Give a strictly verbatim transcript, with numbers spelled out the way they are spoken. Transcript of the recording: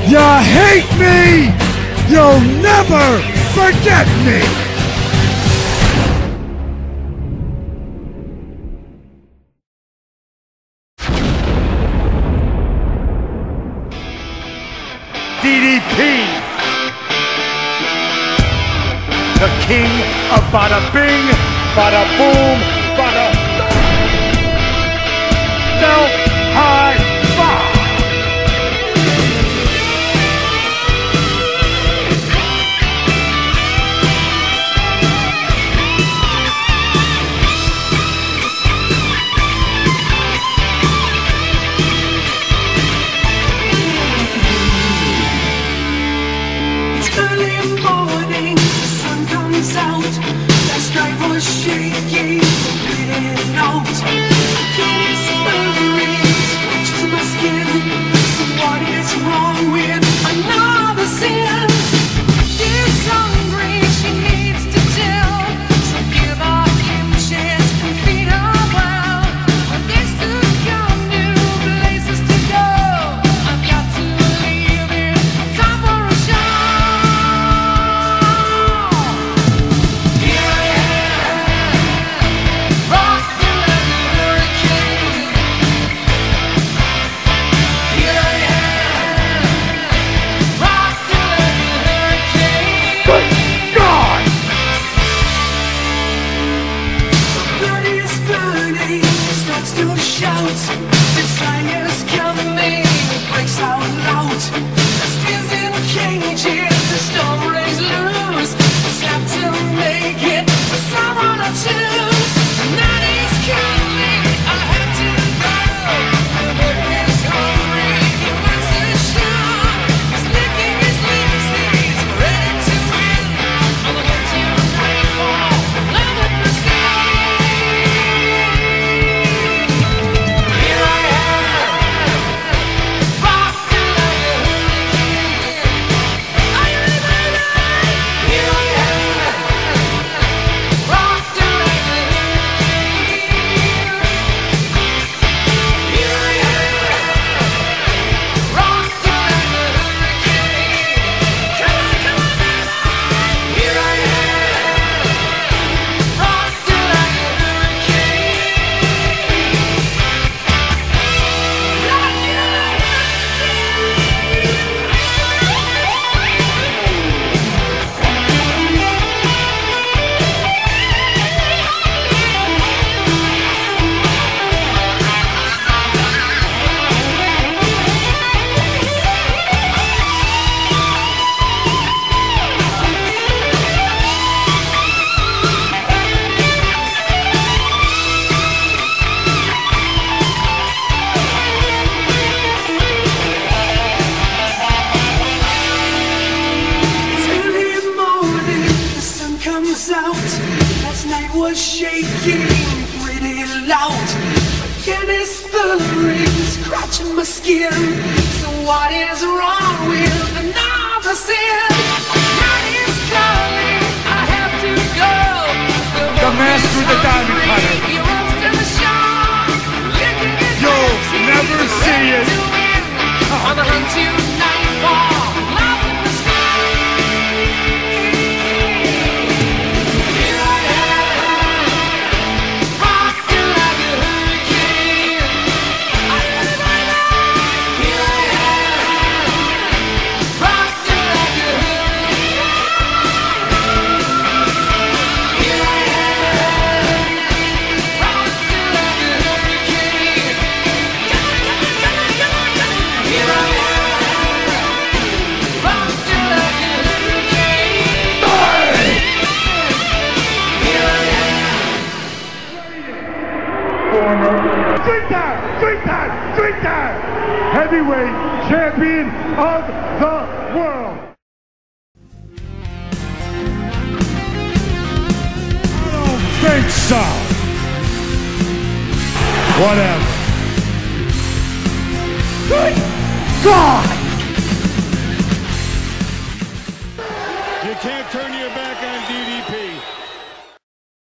You hate me! You'll never forget me! D D P, the King of Bada-Bing, Bada-Boom, Bada... Self high five! Last night was shaky, bleeding out. Can't spirits, touches my skin. So what is wrong with another sin? She's hungry, she needs to tell. So give her inches and feed her well. But there's to come, new places to go. I've got to leave it, time for a show. To shout, desires coming, breaks out loud. The steers in cages, the storm rays loose. Just have to make it for someone to choose. Night is coming, I have to go. The bird is hungry, he wants to show. He's licking his lips, he's ready to win. On the way to nightfall, love at the sky. Last night was shaking pretty loud. Again it's thundering, scratching my skin. So what is wrong with another sin? Night is coming, I have to go. The, the master of the diamond cutter. He wants to show. You'll never see it. On the run to nightfall, love in the sky. Drink time! Drink time! Drink time! Heavyweight champion of the world! I don't think so! Whatever. Good God!